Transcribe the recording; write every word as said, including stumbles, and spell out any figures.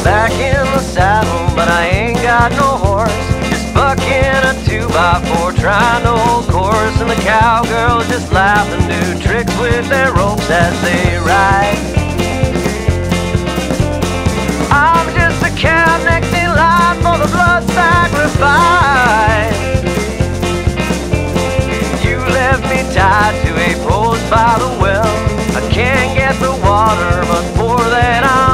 back in the saddle, but I ain't got no horse. Just bucking a two by four, trying to hold course, and the cowgirls just laugh and do tricks with their ropes as they ride. I'm just a cow next in line for the blood sacrifice. You left me tied to a post by the well. I can't get the water, but for that I'm